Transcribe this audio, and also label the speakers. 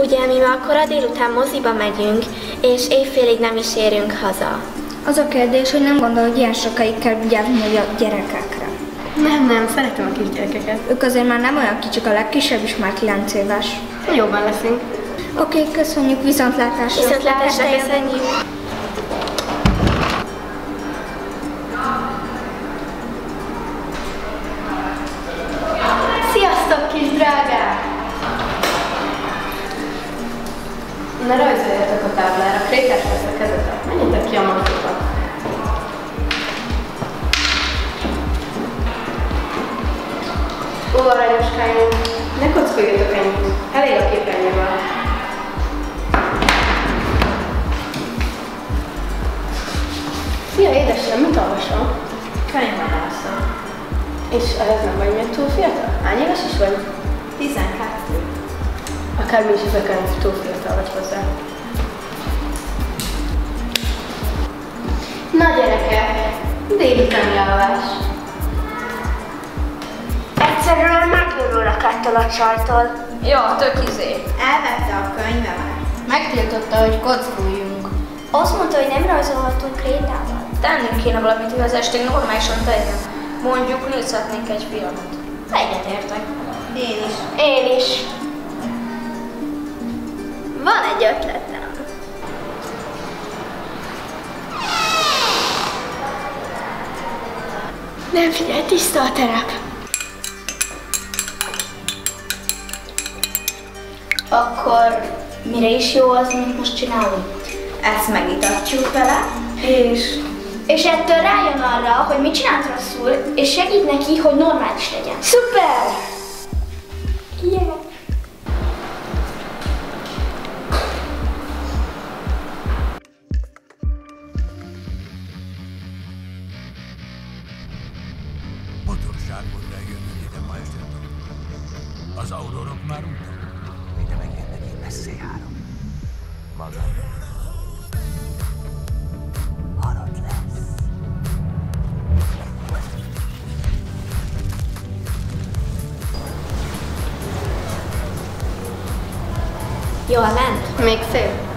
Speaker 1: Ugye mi ma kora délután moziba megyünk, és éjfélig nem is érünk haza.
Speaker 2: Az a kérdés, hogy nem gondol, hogy ilyen sokáig kell vigyázni a gyerekekre.
Speaker 3: Nem, szeretem a kisgyerekeket.
Speaker 2: Ők azért már nem olyan kicsik, a legkisebb is már 9 éves.
Speaker 3: Jóban leszünk.
Speaker 2: Oké, köszönjük, viszontlátásra.
Speaker 1: Viszontlátásra, köszönjük.
Speaker 3: Sziasztok, kis drágák! Ne rajzoljatok a táblára, krétás lesz a kezetek. Menjetek ki a matrikba. Ó, aranyoskáim, ne kockoljatok ennyit. Elég a képernyővel. Szia, édesem, mit olvasom?
Speaker 4: Könyvvadászat.
Speaker 3: És ehhez nem vagy még túl fiatal? Hány éves is vagy?
Speaker 4: 12.
Speaker 3: Akármi is ez a könyv, túl fiatal vagy hozzá. Na gyerekek, délutáni alvás.
Speaker 1: Egyszerűen megőrülök ettől a csajtól.
Speaker 4: Ja, tök izé. Elvette a könyvemet. Megtiltotta, hogy kockuljunk.
Speaker 1: Azt mondta, hogy nem rajzolhatunk krétával.
Speaker 4: Tennünk kéne valamit, hogy az esték normálisan tegyen. Mondjuk nézhetnénk egy filmet. Egyetértek. Én is.
Speaker 1: Én is. Van egy ötletem. Nem figyelj, tiszta a terep.
Speaker 4: Akkor mire is jó az, mint most csinálunk? Ezt megitatjuk vele,
Speaker 1: És ettől rájön arra, hogy mit csinált rosszul, és segít neki, hogy normális legyen. Szuper! Yeah.
Speaker 5: Botorságból eljönnek ide ma este. Az aurorok már utak. Ide megjönnek, én messze járok. Maga. Halad lesz.
Speaker 1: Jól ment?
Speaker 3: Még szép.